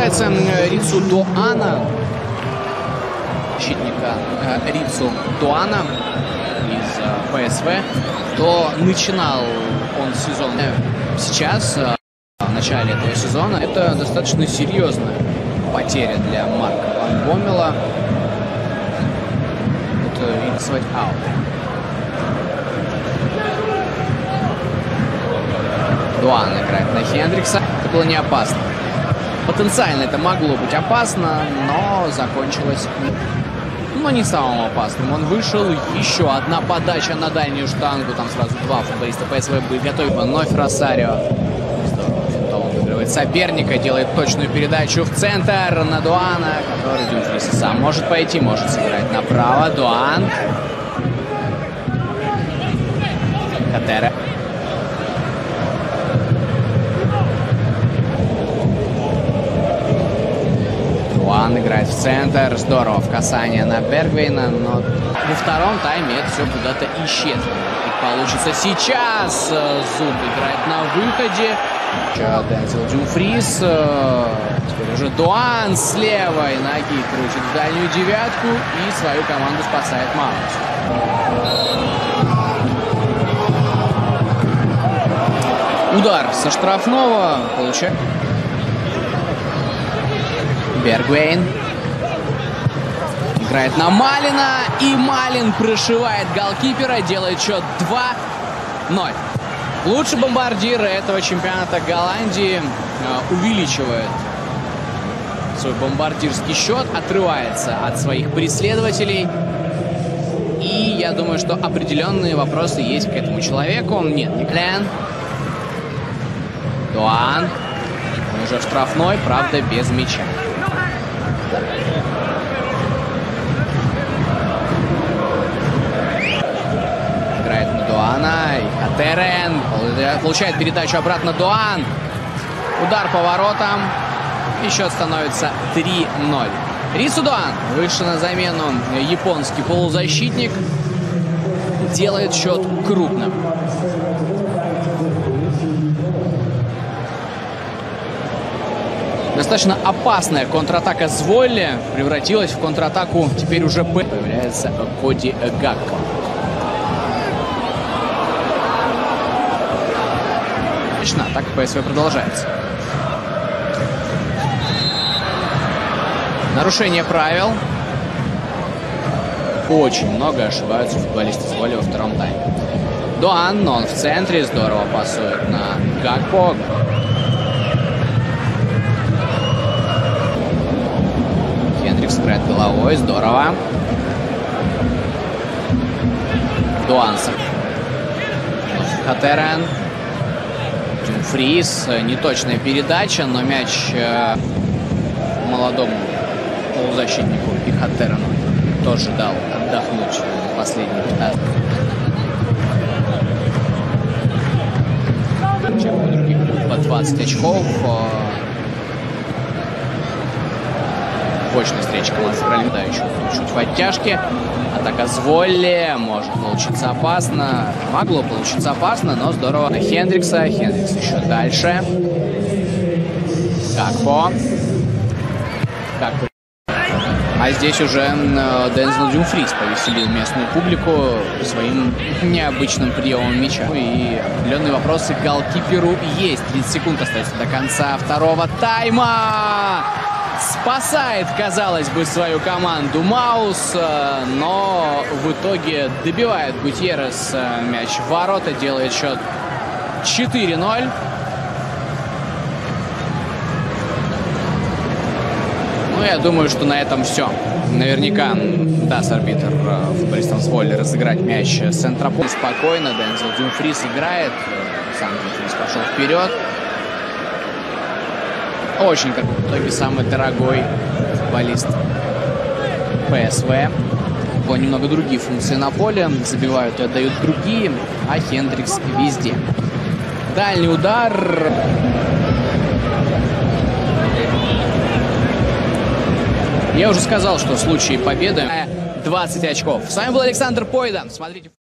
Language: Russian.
касается Рицу Дуана, защитника Рицу Дуана из ПСВ, то начинал он сезон сейчас, в начале этого сезона. Это достаточно серьезная потеря для Марка Ван Боммела. Это инициировать аут. Дуан играет на Хендрикса. Это было не опасно. Потенциально это могло быть опасно, но закончилось не самым опасным. Он вышел. Еще одна подача на дальнюю штангу. Там сразу два футболиста ПСВ были готовы. Вновь Росарио. Он выигрывает соперника, делает точную передачу в центр на Дуана, который Дюмфрис сам может пойти, может сыграть направо. Дуан. Катера. Дуан играет в центр. Здорово в касание на Бергвейна, но во втором тайме это все куда-то исчезло. И получится сейчас. Зуб играет на выходе. Дензел Дюмфрис. Теперь уже Дуан с левой ноги крутит в дальнюю девятку и свою команду спасает Маунт. Удар со штрафного получает Бергвейн. Играет на Малина. И Малин прошивает голкипера. Делает счет 2-0. Лучший бомбардир этого чемпионата Голландии увеличивает свой бомбардирский счет. Отрывается от своих преследователей. И я думаю, что определенные вопросы есть к этому человеку. Нет, не Клен. Дуан. Он уже в штрафной, правда, без мяча. Играет на Дуана. И Катерен получает передачу обратно. Дуан. Удар по воротам. И счет становится 3-0. Рицу Дуан вышел на замену. Японский полузащитник делает счет крупным. Достаточно опасная контратака Зволли превратилась в контратаку теперь уже появляется Коди Гакко. Атака ПСВ продолжается. Нарушение правил. Очень много ошибаются футболисты Зволли во втором тайме. Дуан, но он в центре. Здорово пасует на Гакко. Хендрикс играет головой. Здорово. Дуан. Катерен. Дюмфрис. Неточная передача, но мяч молодому полузащитнику и Катерену тоже дал отдохнуть последний 15. Чем у других по 20 очков. Почная встреча команд сыграли чуть в оттяжке. Атака Зволли. Может получиться опасно. Могло получиться опасно, но здорово. На Хендрикса. Хендрикс еще дальше. Гакко. А здесь уже Дензел Дюмфрис повеселил местную публику своим необычным приемом мяча. И определенные вопросы к голкиперу есть. 30 секунд остается до конца второго тайма. Спасает, казалось бы, свою команду Маус, но в итоге добивает Гутьеррес мяч в ворота, делает счет 4-0. Ну, я думаю, что на этом все. Наверняка даст арбитр футболистам Зволли разыграть мяч с центра поля. Спокойно Дензел Дюмфрис играет. Сам Дюмфрис пошел вперед. Очень, как в итоге, самый дорогой футболист ПСВ. Было немного другие функции на поле. Забивают и отдают другие, а Хендрикс везде. Дальний удар. Я уже сказал, что в случае победы 20 очков. С вами был Александр Пойда. Смотрите.